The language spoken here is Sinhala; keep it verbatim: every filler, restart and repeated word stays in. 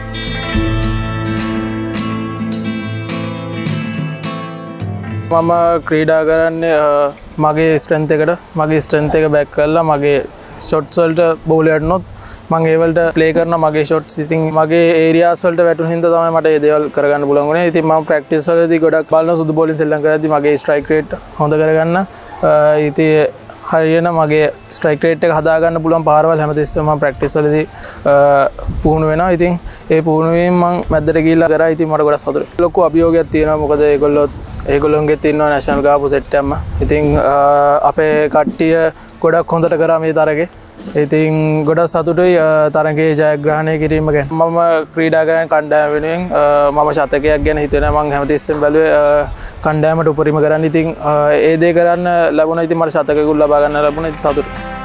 මම ක්‍රීඩා කරන්නේ මගේ ස්ට්‍රෙන්ත් එකට මගේ ස්ට්‍රෙන්ත් එක බෑක් කරලා මගේ ෂොට්ස් වලට බෝල් යටනොත් මම ඒ වලට ප්ලේ කරන මගේ ෂොට්ස් ඉතින් මගේ ඒරියාස් වලට වැටුන හින්දා තමයි මට මේ දේවල් කරගන්න පුළුවන් වුණේ. ඉතින් මම ප්‍රැක්ටිස් වලදී ගොඩක් බලන සුදු බෝලෙන් සෙල්ලම් කරද්දී මගේ ස්ට්‍රයික් රේට් හොඳ කරගන්න ඉතින් හරියන මගේ ස්ට්‍රයික් රේට් එක හදා ගන්න පුළුවන් පාරවල් හැමතිස්සෙම මම ප්‍රැක්ටිස් වලදී පුහුණු වෙනවා. ඉතින් ඒ පුහුණු වීම මම මැද්දට ගිහිල්ලා කරා. ඉතින් මට ගොඩක් සතුටුයි. ලොකු අභියෝගයක් තියෙනවා. මොකද ඒගොල්ලෝ ඒගොල්ලෝන්ගේ තියෙනවා නැෂනල් ගාපු සෙට් එකම. ඉතින් අපේ කට්ටිය ගොඩක් හොඳට කරා මේ තරගේ. ඉතින් ගොඩක් සතුටුයි තරගයේ ජයග්‍රහණය කිරීම ගැන. මම ක්‍රීඩා කරන කණ්ඩායම වෙනුවෙන් මම ශතකයක් ගැන හිතුවෙනවා. මම හැමතිස්සෙම බැලුවේ කණ්ඩායමට උපරිම කරන්න. ඉතින් ඒ දේ කරන්න ලැබුණා. ඉතින් මට ශතකයකුත් ලබා ගන්න ලැබුණා. ඉතින් සතුටුයි.